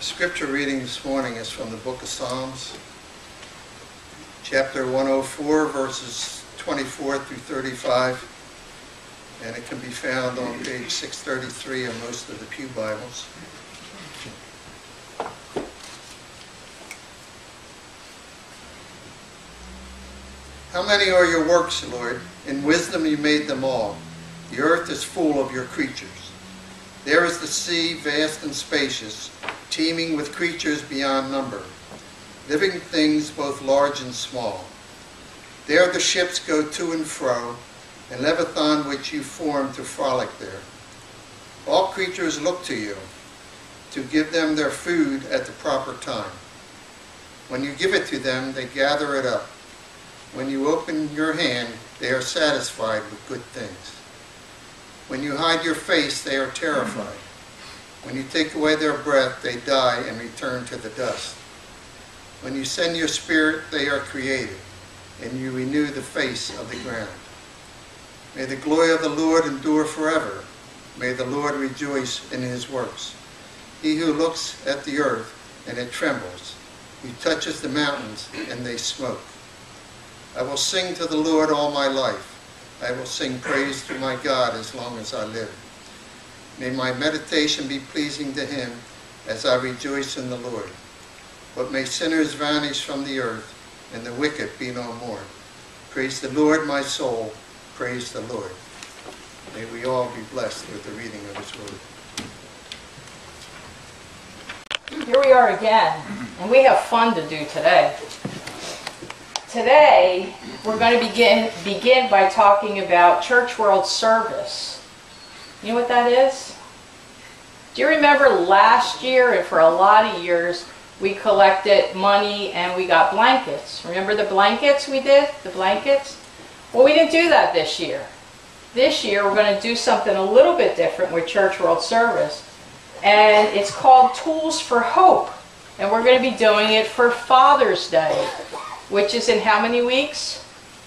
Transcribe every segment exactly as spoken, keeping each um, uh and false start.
Scripture reading this morning is from the book of Psalms, chapter one oh four, verses twenty-four through thirty-five, and it can be found on page six thirty-three of most of the Pew Bibles. How many are your works, Lord? In wisdom you made them all. The earth is full of your creatures. There is the sea, vast and spacious, teeming with creatures beyond number, living things both large and small. There the ships go to and fro, and Leviathan which you formed to frolic there. All creatures look to you, to give them their food at the proper time. When you give it to them, they gather it up. When you open your hand, they are satisfied with good things. When you hide your face, they are terrified. When you take away their breath, they die and return to the dust. When you send your spirit, they are created, and you renew the face of the ground. May the glory of the Lord endure forever. May the Lord rejoice in his works. He who looks at the earth, and it trembles. He touches the mountains, and they smoke. I will sing to the Lord all my life. I will sing praise to my God as long as I live. May my meditation be pleasing to him as I rejoice in the Lord. But may sinners vanish from the earth and the wicked be no more. Praise the Lord, my soul. Praise the Lord. May we all be blessed with the reading of his word. Here we are again, and we have fun to do today. Today, we're going to begin begin by talking about Church World Service. You know what that is? Do you remember last year, and for a lot of years, we collected money and we got blankets? Remember the blankets we did? The blankets? Well, we didn't do that this year. This year, we're going to do something a little bit different with Church World Service. And it's called Tools for Hope. And we're going to be doing it for Father's Day, which is in how many weeks?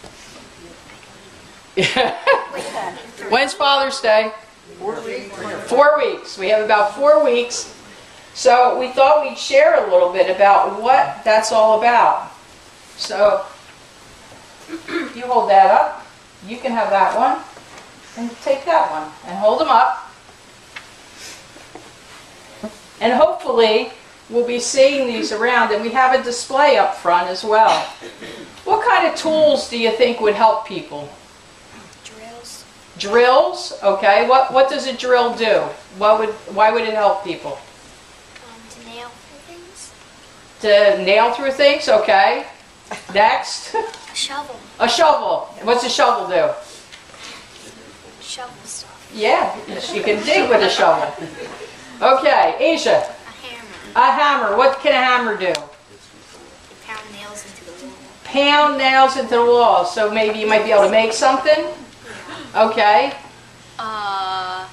When's Father's Day? Four weeks. Four weeks. We have about four weeks. So we thought we'd share a little bit about what that's all about. So you hold that up. You can have that one. And take that one. And hold them up. And hopefully we'll be seeing these around, and we have a display up front as well. What kind of tools do you think would help people? Drills. Drills? Okay. What what does a drill do? What would why would it help people? Um, to nail through things. To nail through things? Okay. Next. A shovel. A shovel. What's a shovel do? Shovel stuff. Yeah, you can dig with a shovel. Okay, Asia. A hammer. A hammer. What can a hammer do? Pound nails into the wall. Pound nails into the wall. So maybe you might be able to make something? Okay. Uh, I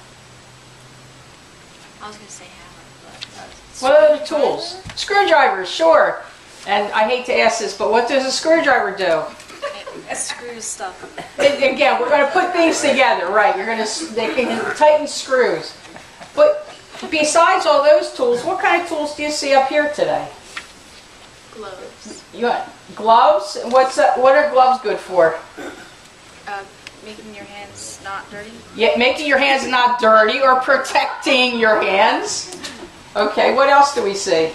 was going to say hammer, but... Uh, What are the tools? Screwdrivers, sure. And I hate to ask this, but what does a screwdriver do? It screws stuff. And again, we're going to put things together, right? You're going to they can tighten screws. But besides all those tools, what kind of tools do you see up here today? Gloves. You got gloves? What's that, what are gloves good for? Uh, making your hands not dirty. Yeah, making your hands not dirty or protecting your hands. Okay, what else do we see?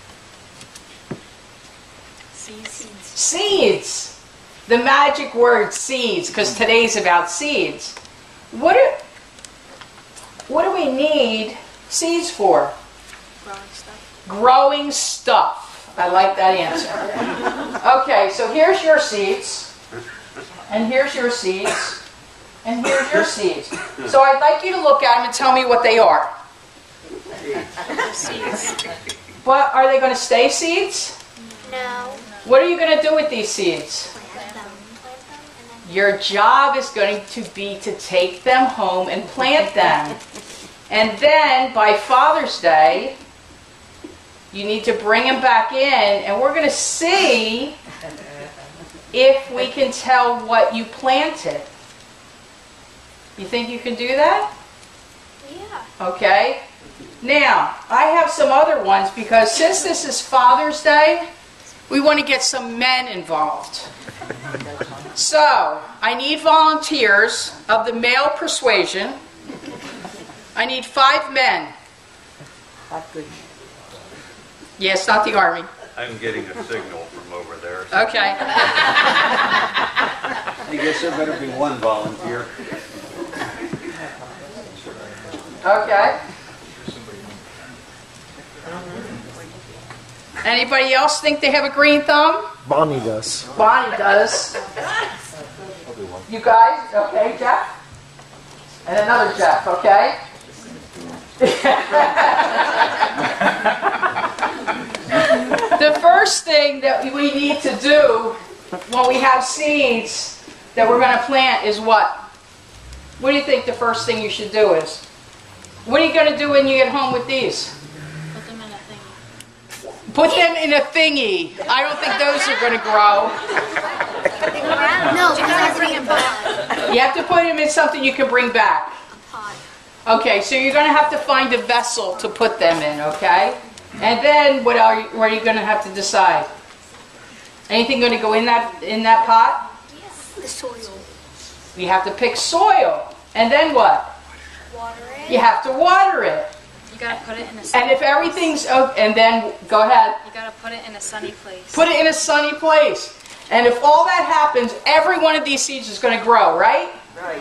Seeds. Seeds. The magic word seeds, because today's about seeds. What do, what do we need seeds for? Growing stuff. Growing stuff. I like that answer. Okay, so here's your seeds. And here's your seeds. And here's your seeds. So I'd like you to look at them and tell me what they are. Seeds. What, are they going to stay seeds? No. What are you going to do with these seeds? Plant them. Plant them and then... Your job is going to be to take them home and plant them. And then by Father's Day, you need to bring them back in, and we're going to see if we can tell what you planted. You think you can do that? Yeah. Okay. Now, I have some other ones because since this is Father's Day, we want to get some men involved. So, I need volunteers of the male persuasion. I need five men. Yes, not the Army. I'm getting a signal from over there. Okay. I guess there better be one volunteer. Okay. Anybody else think they have a green thumb? Bonnie does. Bonnie does. You guys? Okay, Jeff? And another Jeff, okay? The first thing that we need to do when we have seeds that we're going to plant is what? What do you think the first thing you should do is? What are you going to do when you get home with these? Put them in a thingy. Put them in a thingy. I don't think those are going to grow. No, you gotta bring it back. You have to put them in something you can bring back. A pot. Okay, so you're going to have to find a vessel to put them in, okay? And then what are you, what are you going to have to decide? Anything going to go in that in that pot? The soil. You have to pick soil. And then what? Water it. You have to water it. You gotta put it in a sunny And if everything's okay, and then go ahead. You gotta put it in a sunny place. Put it in a sunny place. And if all that happens, every one of these seeds is going to grow, right? Right.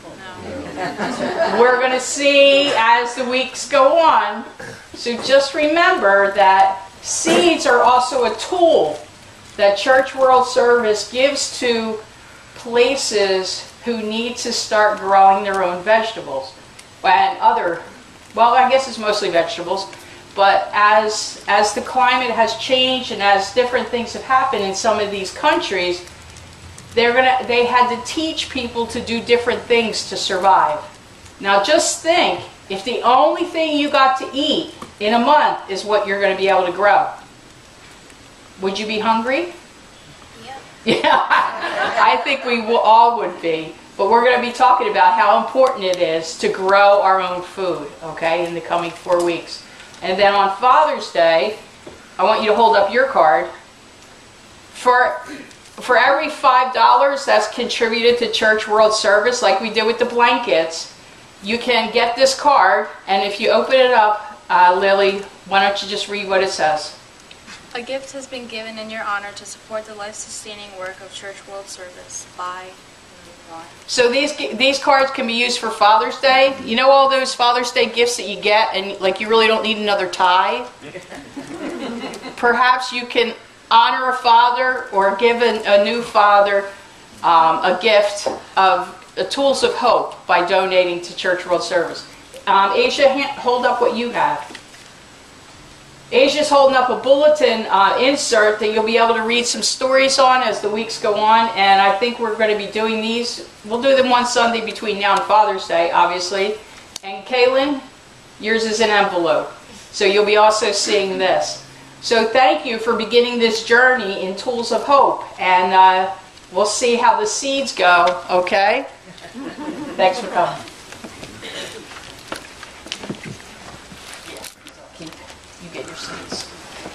No. We're going to see as the weeks go on. So just remember that seeds are also a tool that Church World Service gives to places who need to start growing their own vegetables and other, well, I guess it's mostly vegetables. But as as the climate has changed and as different things have happened in some of these countries, they're gonna they had to teach people to do different things to survive. Now just think, if the only thing you got to eat in a month is what you're going to be able to grow, would you be hungry? Yeah. Yeah, I think we will, all would be. But we're going to be talking about how important it is to grow our own food, okay, in the coming four weeks. And then on Father's Day, I want you to hold up your card. For, for every five dollars that's contributed to Church World Service, like we did with the blankets, you can get this card, and if you open it up, uh, Lily, why don't you just read what it says? A gift has been given in your honor to support the life-sustaining work of Church World Service by... So these these cards can be used for Father's Day. You know all those Father's Day gifts that you get and like you really don't need another tie? Perhaps you can honor a father or give a, a new father um, a gift of uh, Tools of Hope by donating to Church World Service. Um, Asia, hand, hold up what you have. Asia's holding up a bulletin uh, insert that you'll be able to read some stories on as the weeks go on, and I think we're going to be doing these. We'll do them one Sunday between now and Father's Day, obviously. And Kaylin, yours is an envelope, so you'll be also seeing this. So thank you for beginning this journey in Tools of Hope, and uh, we'll see how the seeds go, okay? Thanks for coming. Get your seats.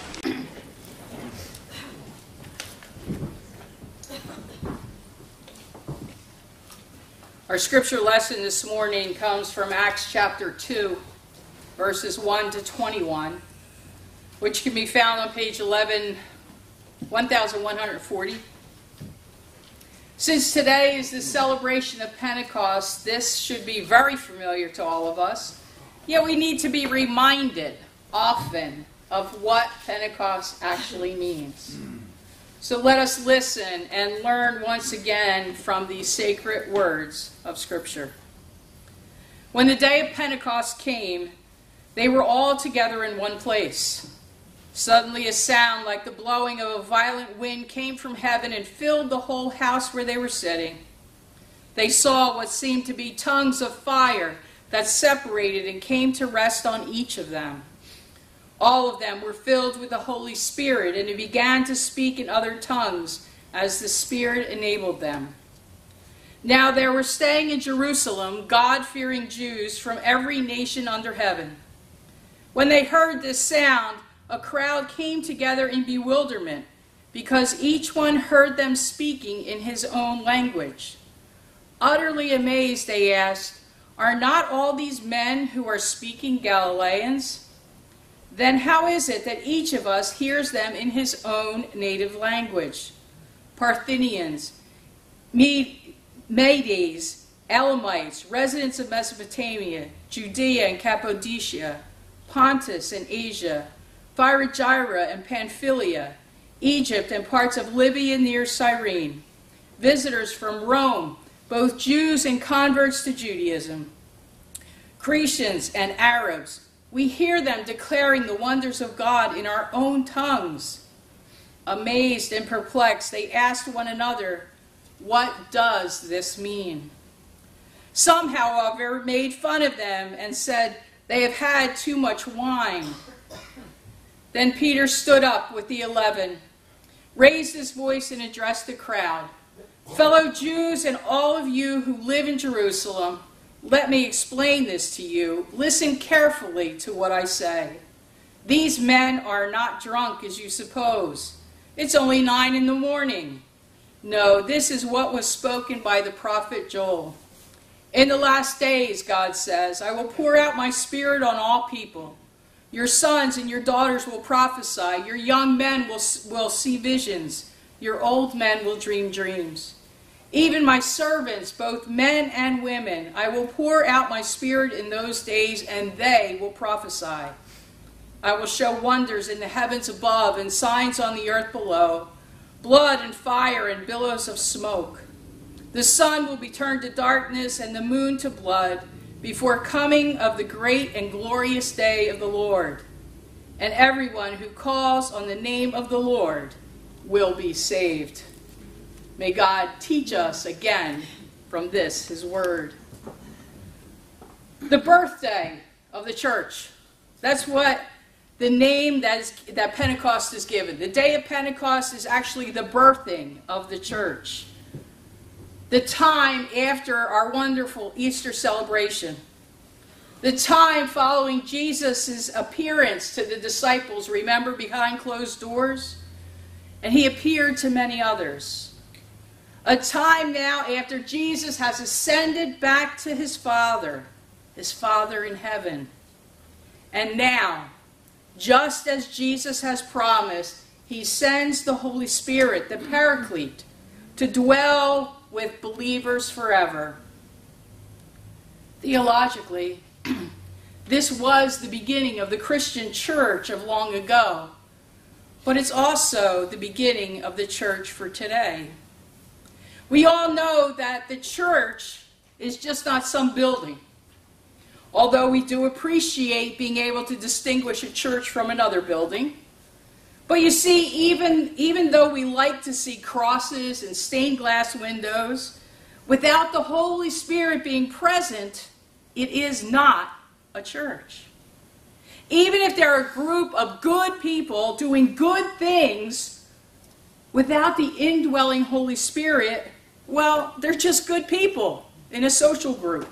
Our scripture lesson this morning comes from Acts chapter two, verses one to twenty-one, which can be found on page eleven, one thousand one hundred forty. Since today is the celebration of Pentecost, this should be very familiar to all of us, yet we need to be reminded often of what Pentecost actually means. So let us listen and learn once again from these sacred words of Scripture. When the day of Pentecost came, they were all together in one place. Suddenly a sound like the blowing of a violent wind came from heaven and filled the whole house where they were sitting. They saw what seemed to be tongues of fire that separated and came to rest on each of them. All of them were filled with the Holy Spirit, and they began to speak in other tongues as the Spirit enabled them. Now there were staying in Jerusalem God-fearing Jews from every nation under heaven. When they heard this sound, a crowd came together in bewilderment, because each one heard them speaking in his own language. Utterly amazed, they asked, "Are not all these men who are speaking Galileans? Then how is it that each of us hears them in his own native language? Parthians, Medes, Elamites, residents of Mesopotamia, Judea and Cappadocia, Pontus and Asia, Phrygia and Pamphylia, Egypt and parts of Libya near Cyrene, visitors from Rome, both Jews and converts to Judaism, Cretans and Arabs. We hear them declaring the wonders of God in our own tongues." Amazed and perplexed, they asked one another, "What does this mean?" Some, however, made fun of them and said, "They have had too much wine." Then Peter stood up with the eleven, raised his voice and addressed the crowd. "Fellow Jews and all of you who live in Jerusalem, let me explain this to you. Listen carefully to what I say. These men are not drunk as you suppose. It's only nine in the morning. No, this is what was spoken by the prophet Joel. In the last days, God says, I will pour out my spirit on all people. Your sons and your daughters will prophesy. Your young men will, will see visions. Your old men will dream dreams. Even my servants, both men and women, I will pour out my spirit in those days, and they will prophesy. I will show wonders in the heavens above and signs on the earth below, blood and fire and billows of smoke. The sun will be turned to darkness and the moon to blood before coming of the great and glorious day of the Lord. And everyone who calls on the name of the Lord will be saved. May God teach us again from this, his word. The birthday of the church. That's what the name that, is, that Pentecost is given. The day of Pentecost is actually the birthing of the church. The time after our wonderful Easter celebration. The time following Jesus' appearance to the disciples, remember, behind closed doors? And he appeared to many others. A time now after Jesus has ascended back to his Father, his Father in heaven. And now, just as Jesus has promised, he sends the Holy Spirit, the Paraclete, to dwell with believers forever. Theologically, this was the beginning of the Christian church of long ago, but it's also the beginning of the church for today. We all know that the church is just not some building, although we do appreciate being able to distinguish a church from another building. But you see, even, even though we like to see crosses and stained glass windows, without the Holy Spirit being present, it is not a church. Even if there are a group of good people doing good things, without the indwelling Holy Spirit, well, they're just good people in a social group.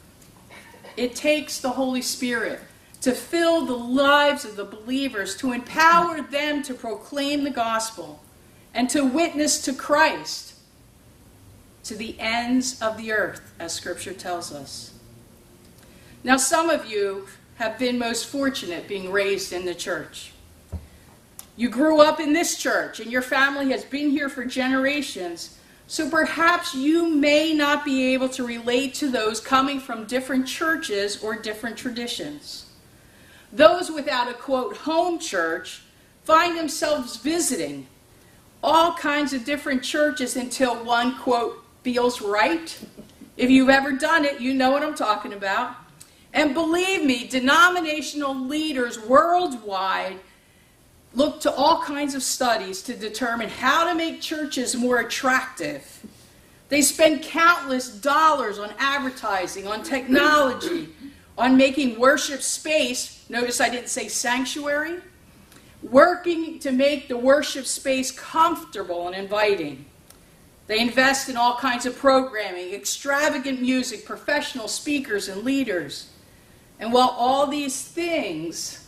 It takes the Holy Spirit to fill the lives of the believers, to empower them to proclaim the gospel and to witness to Christ to the ends of the earth, as Scripture tells us. Now, some of you have been most fortunate being raised in the church. You grew up in this church, and your family has been here for generations, so perhaps you may not be able to relate to those coming from different churches or different traditions. Those without a, quote, home church find themselves visiting all kinds of different churches until one, quote, feels right. If you've ever done it, you know what I'm talking about. And believe me, denominational leaders worldwide look to all kinds of studies to determine how to make churches more attractive. They spend countless dollars on advertising, on technology, on making worship space, notice I didn't say sanctuary, working to make the worship space comfortable and inviting. They invest in all kinds of programming, extravagant music, professional speakers and leaders. And while all these things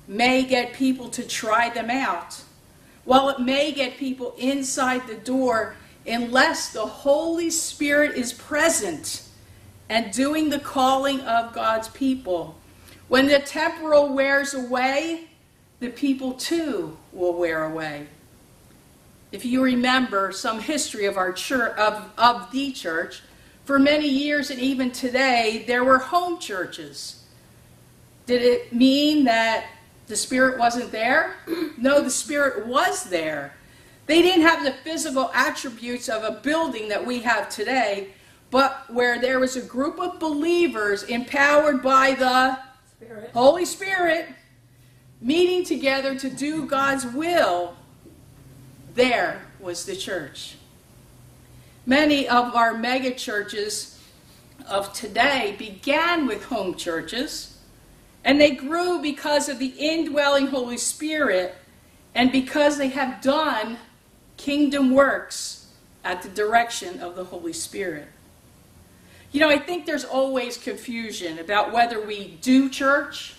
may get people to try them out, while it may get people inside the door, unless the Holy Spirit is present and doing the calling of God's people. When the temporal wears away, the people too will wear away. If you remember some history of our church, of, of the church, for many years and even today, there were home churches. Did it mean that the Spirit wasn't there? No, the Spirit was there. They didn't have the physical attributes of a building that we have today, but where there was a group of believers empowered by the Spirit. Holy Spirit, meeting together to do God's will, there was the church. Many of our mega churches of today began with home churches, and they grew because of the indwelling Holy Spirit and because they have done kingdom works at the direction of the Holy Spirit. You know, I think there's always confusion about whether we do church.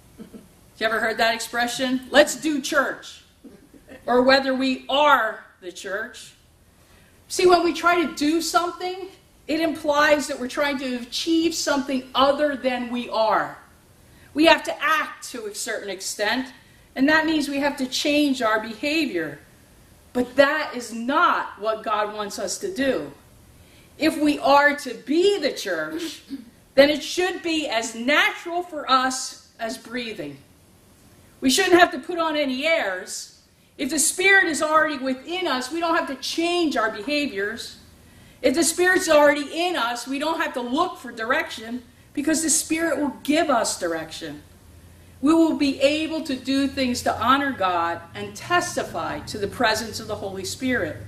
You ever heard that expression? Let's do church. Or whether we are the church. See, when we try to do something, it implies that we're trying to achieve something other than we are. We have to act to a certain extent, and that means we have to change our behavior. But that is not what God wants us to do. If we are to be the church, then it should be as natural for us as breathing. We shouldn't have to put on any airs. If the Spirit is already within us, we don't have to change our behaviors. If the Spirit's already in us, we don't have to look for direction, because the Spirit will give us direction. We will be able to do things to honor God and testify to the presence of the Holy Spirit.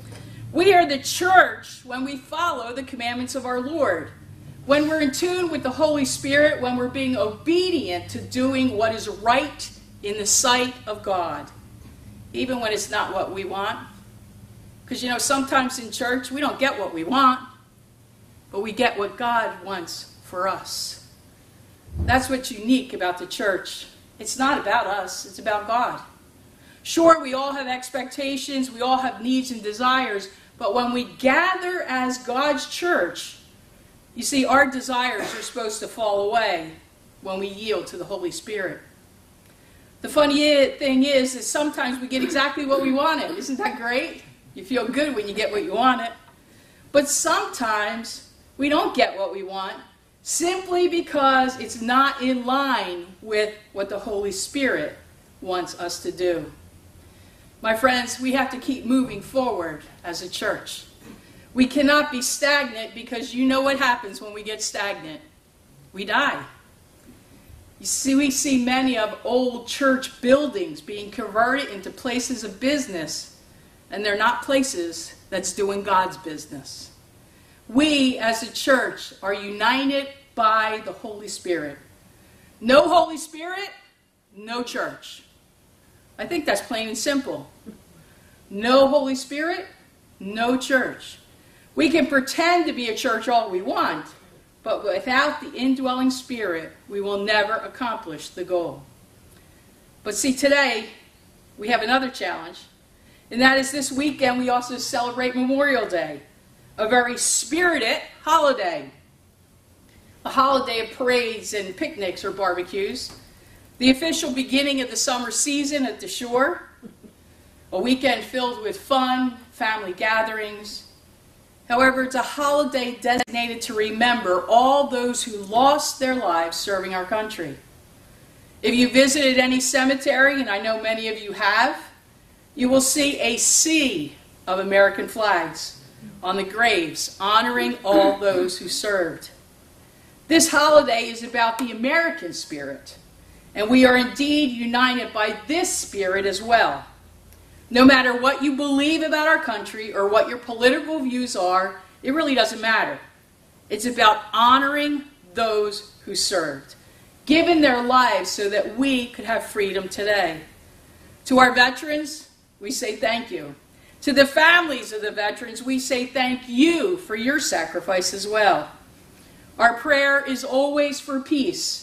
We are the church when we follow the commandments of our Lord. When we're in tune with the Holy Spirit, when we're being obedient to doing what is right in the sight of God. Even when it's not what we want. Because, you know, sometimes in church we don't get what we want, but we get what God wants for us. That's what's unique about the church. It's not about us, it's about God. Sure, we all have expectations, we all have needs and desires, but when we gather as God's church, you see, our desires are supposed to fall away when we yield to the Holy Spirit. The funny thing is that sometimes we get exactly what we wanted. Isn't that great? You feel good when you get what you wanted. But sometimes we don't get what we want simply because it's not in line with what the Holy Spirit wants us to do. My friends, we have to keep moving forward as a church. We cannot be stagnant, because you know what happens when we get stagnant. We die. You see, we see many of old church buildings being converted into places of business, and they're not places that's doing God's business. We, as a church, are united by the Holy Spirit. No Holy Spirit, no church. I think that's plain and simple. No Holy Spirit, no church. We can pretend to be a church all we want, but without the indwelling Spirit, we will never accomplish the goal. But see, today, we have another challenge, and that is this weekend we also celebrate Memorial Day, a very spirited holiday. A holiday of parades and picnics or barbecues, the official beginning of the summer season at the shore, a weekend filled with fun, family gatherings. However, it's a holiday designated to remember all those who lost their lives serving our country. If you visited any cemetery, and I know many of you have, you will see a sea of American flags on the graves, honoring all those who served. This holiday is about the American spirit, and we are indeed united by this spirit as well. No matter what you believe about our country or what your political views are, it really doesn't matter. It's about honoring those who served, given their lives so that we could have freedom today. To our veterans, we say thank you. To the families of the veterans, we say thank you for your sacrifice as well. Our prayer is always for peace,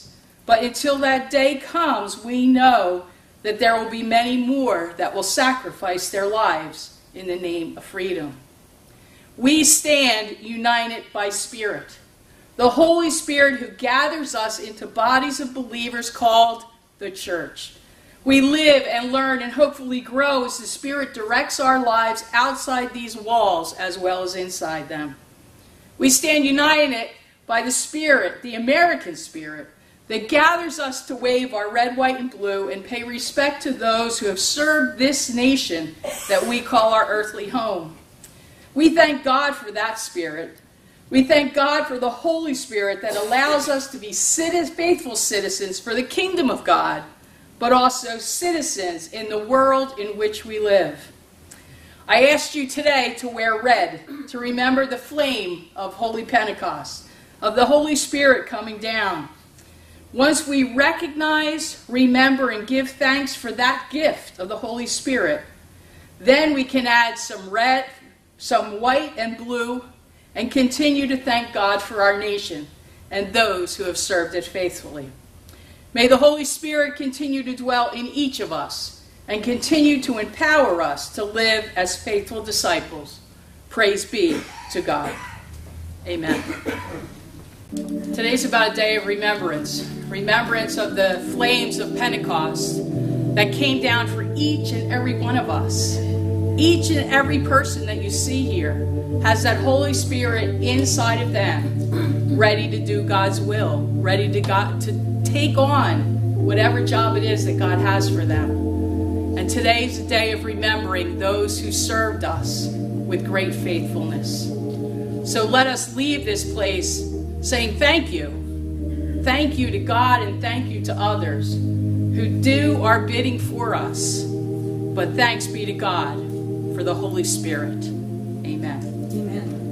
But until that day comes, we know that there will be many more that will sacrifice their lives in the name of freedom. We stand united by Spirit, the Holy Spirit who gathers us into bodies of believers called the church. We live and learn and hopefully grow as the Spirit directs our lives outside these walls as well as inside them. We stand united by the Spirit, the American Spirit, that gathers us to wave our red, white, and blue and pay respect to those who have served this nation that we call our earthly home. We thank God for that Spirit. We thank God for the Holy Spirit that allows us to be citizens, faithful citizens for the kingdom of God, but also citizens in the world in which we live. I asked you today to wear red, to remember the flame of Holy Pentecost, of the Holy Spirit coming down. Once we recognize, remember, and give thanks for that gift of the Holy Spirit, then we can add some red, some white and blue, and continue to thank God for our nation and those who have served it faithfully. May the Holy Spirit continue to dwell in each of us and continue to empower us to live as faithful disciples. Praise be to God. Amen. Today's about a day of remembrance. Remembrance of the flames of Pentecost that came down for each and every one of us. Each and every person that you see here has that Holy Spirit inside of them, ready to do God's will, ready to, God, to take on whatever job it is that God has for them. And today is a day of remembering those who served us with great faithfulness. So let us leave this place saying thank you. Thank you to God and thank you to others who do our bidding for us. But thanks be to God for the Holy Spirit. Amen. Amen.